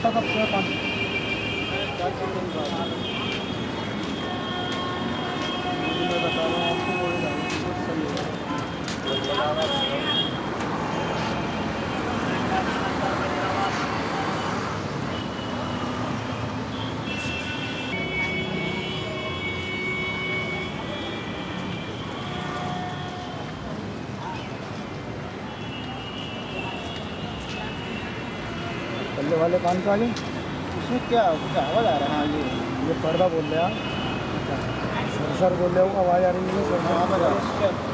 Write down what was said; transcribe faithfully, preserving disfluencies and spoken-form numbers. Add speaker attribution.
Speaker 1: खाता कब से पानी? मैं बता रहा हूँ आपको, वो सही है। पल्ले वाले कान का आगे उसमें क्या क्या आवाज़ आ रहा है? हाँ ये ये पर्दा बोल रहे हैं आप। सर सर बोल रहे हो, आवाज़ आ रही है सर।